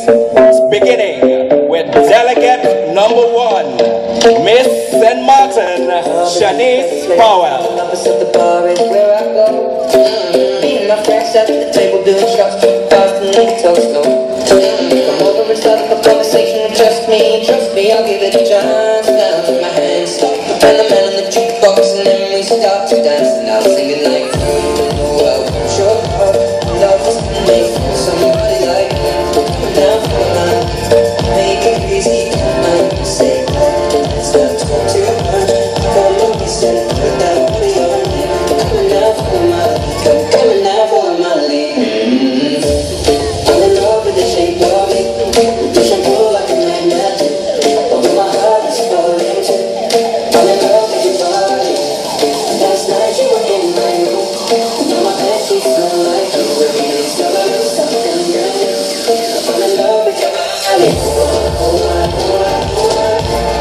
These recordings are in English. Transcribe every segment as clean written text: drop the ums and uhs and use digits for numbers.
beginning with delegate number 1, Miss St. Martin, Shanice Powell. Opposite the bar is where I go. Me and my friends at the table doing shots, too fast and they talk slow. Come over and start up a conversation, trust me, I'll give it a chance. Now take my hands, and the man on the jukebox, and then we start to dance. And I'll sing it like, oh, I want your heart, love is to make somebody like me. Now for mine, make it easy, I say, let's not talk too much. Come on, we said, put that body on me. Coming out for my lead, coming out for my lead. I'm in love with the shape of it, push and pull like a magnet. Although my heart is falling too, I'm in love with your body. Last night you were in my room, now my bed sheets smell like you. Every day discovering something brand new. I'm in love with your body. Oh my, oh my, oh my.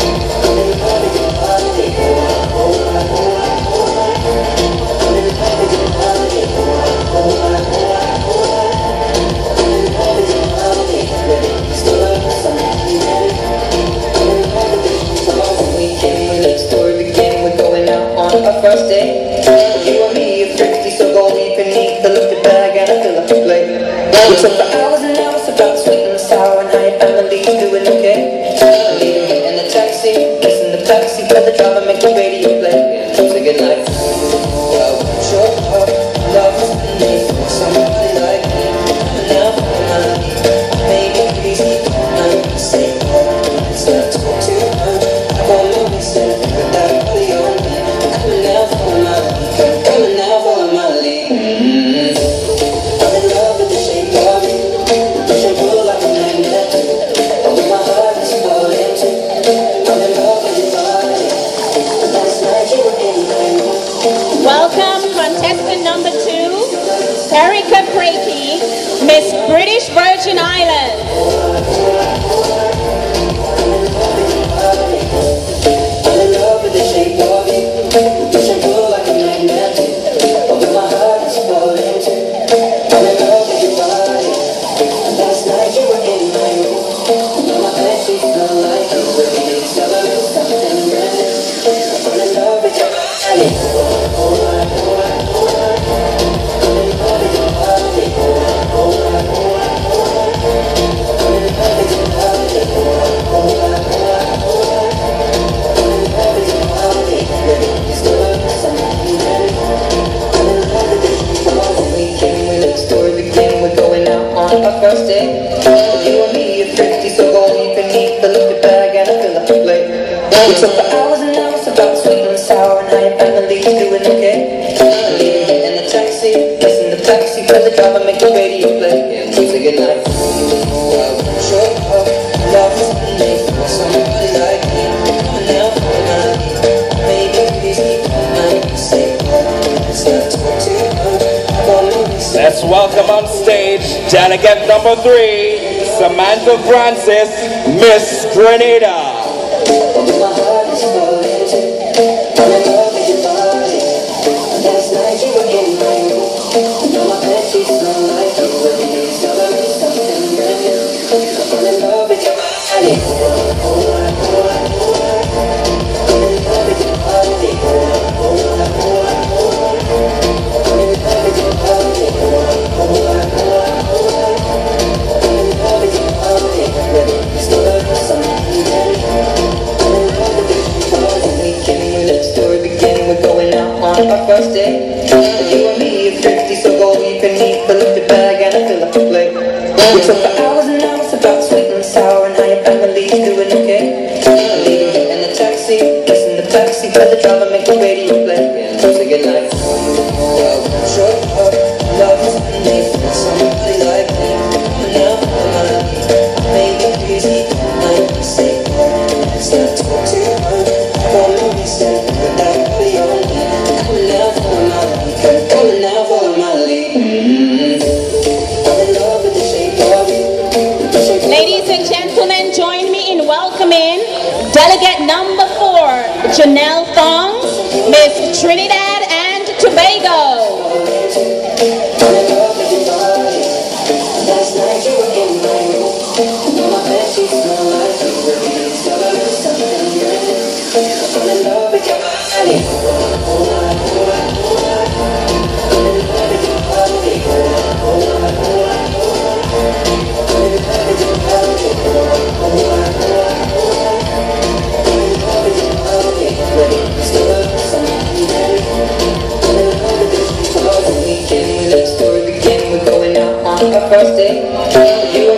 I'm in love with your body. Oh my, oh my, oh my. I'm in love with your body. Oh my, oh my, oh my. I'm in love with your body. Every day discovering something brand new. I'm in love with your body. We came when the story began. We're going out on our first date. You and me are thrifty, so go deep and neat. Fill up the bag and I fill up the plate. We talk for hours and hours about the sweet and the sour and how your family's doing okay. Leaving me in the taxi, listen to Pepsi, tell the driver make the radio play. Say goodnight. Well, sure, love is the name for somebody like me. Now for mine, maybe easy, I say, it's not talk too much. I won't know me said, put that body on me. Coming out for my lead, coming out for my lead. I'm in love with the shape of it, push and pull like a magnet. Although my heart is falling too, I'm in love with your body. Last night you were in my room. Welcome, contestant number 2, Erica Crakey, Miss British Virgin Islands. I'm in love with the shape of it, push and pull like a magnet. Although my heart is falling too, I'm in love with your body. Last night you were in my room, now my bed sheets smell like you. Every day discovering something brand new. I'm in love with your body. Oh my, oh my, oh my. I'm in love with your body. Oh my, oh my, oh my. I'm in love with your body. Oh my, oh my, oh my. I'm in love with your body. Every day discovering something brand new. I'm in love with your body. We came when the story began. We're going out on our first date. You and me are thrifty, so go deep and neat. Fill up the bag and I fill up the plate. We talk for hours and hours about the sweet and the sour and how your family's doing okay. Leaving me in the taxi, listen to Pepsi, tell the driver make the radio play. And say goodnight. Well, sure, love is the name for somebody like me. Now for mine, maybe easy, I say, it's not talk too much. I won't know me say. Let's welcome on stage delegate number 3, Samantha Francis, Ms Trinidad. Although my heart is falling too, I'm in love with your body. Last night you were in my room, now my bed sheets smell like you. Every day discovering something brand new. I'm in love with your body. Oh my, oh my, oh my. I'm in love with your body. Oh my, oh my, oh my. I'm in love with your body. Oh my, oh my, oh my. I'm in love with your body. Every day discovering something brand new. We came when the story began. We're going out on our first date. You and me are thrifty, so go deep and neat. Fill up the bag and I fill up the plate. We talk for hours and hours about sweet and sour and how your family's doing okay. Leaving me in the taxi, listen to Pepsi, tell the driver make the radio play. And say goodnight. Well, sure, love is the name for somebody like me. Now for mine, maybe easy, I say, it's not talk too much. Won't know me say, put that body on me. Coming out for my lead, coming out for my lead. I'm in love with the shape of it. Ladies and gentlemen, join me in welcoming delegate number 4, Janelle Thong, Ms Trinidad and Tobago. I'm in love with your body. Last night you were in my room. first day. You